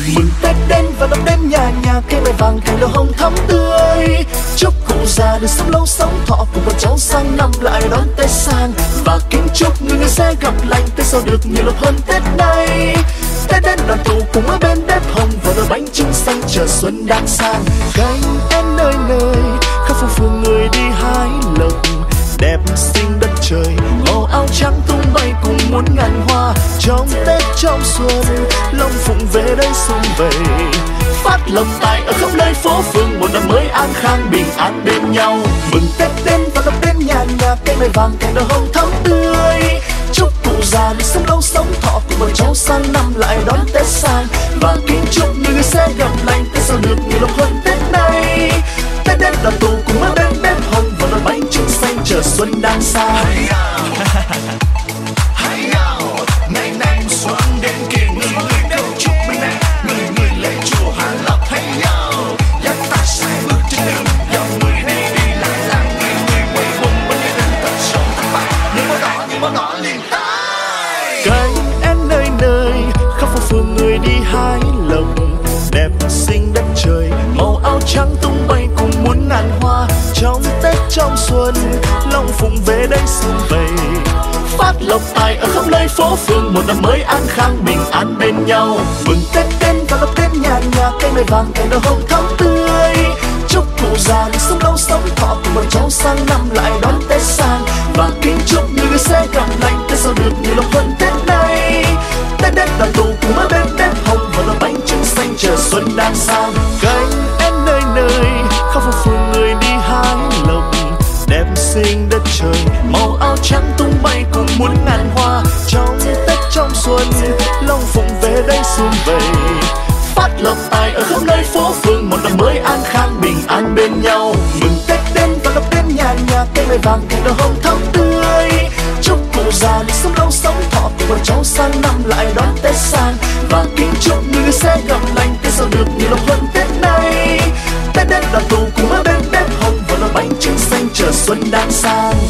Mừng Tết đến và đón đêm nhà nhà cây mai vàng cành đào hồng thắm tươi. Chúc cụ già được sống lâu sống thọ, cùng con cháu sang năm lại đón Tết sang. Và kính chúc người sẽ gặp lành, Tết sau được nhiều lộc hơn Tết nay. Tết đến đoàn tụ cùng ở bên bếp hồng và đôi bánh trưng xanh chờ xuân đang sang. Cánh én nơi nơi khắp phố phường người đi hái lộc, đẹp xinh đất trời màu áo trắng tung bay cùng muôn ngàn hoa. Trong Tết trong xuân long phụng về đây sum vầy, phát lộc tài ở khắp nơi phố phường, một năm mới an khang bình an bên nhau. Mừng Tết đến và đón đến nhà nhà cây mai vàng cành đào hồng thắm tươi. Chúc cụ già được sống lâu sống thọ, cùng bọn cháu sang năm lại đón Tết sang. Và kính chúc người sẽ gặp lành, Tết sau được nhiều lộc hơn Tết nay. Tết đến đoàn tụ cùng ở bên bếp hồng và đôi bánh trưng xanh chờ xuân đang sang. Ngày nay xuân đến kề người người đều chúc mừng nè, người người lên chùa Hạ Lộc hay nhau. Dắt ta sai bước trên đường, dòng người đi đi lại lại, người quay quần bên lên tận sông thác bạc, những món ngõ liền tai. Cánh én nơi nơi khắp phố phường người đi hái lộc, đẹp xinh đất trời màu áo trắng tung bay cùng muôn ngàn hoa. Trong Tết trong xuân long phụng về đây sum vầy, phát lộc tài ở khắp nơi phố phường, một năm mới an khang bình an bên nhau. Mừng Tết đến và đón đến nhà nhà cây mai vàng cành đào hồng thắm tươi. Chúc cụ già được sống lâu sống thọ, cùng bọn cháu sang năm lại đón Tết sang. Và kính chúc người sẽ gặp lành, Tết sau được nhiều lộc hơn Tết nay. Tết đến đoàn tụ cùng ở bên bếp hồng và đôi bánh trưng xanh chờ xuân đang sang. Cánh én nơi nơi khắp phố phường người đi hái lộc, đẹp xinh đất trời màu áo trắng tung bay cùng muôn ngàn hoa. Trong Tết trong xuân long phụng về đây sum vầy, phát lộc tài ở khắp nơi phố phường, một năm mới an khang bình an bên nhau. Mừng Tết đến và đón đến nhà nhà cây mai vàng cành đào hồng thắm tươi. Chúc cụ già được sống lâu sống thọ, cùng bọn cháu sang năm lại đón Tết sang. Và kính chúc người sẽ gặp lành, Tết sau được nhiều lộc hơn Tết nay. Tết đến đoàn tụ cùng ở bên bếp hồng và đôi bánh trưng xanh chờ xuân đang sang.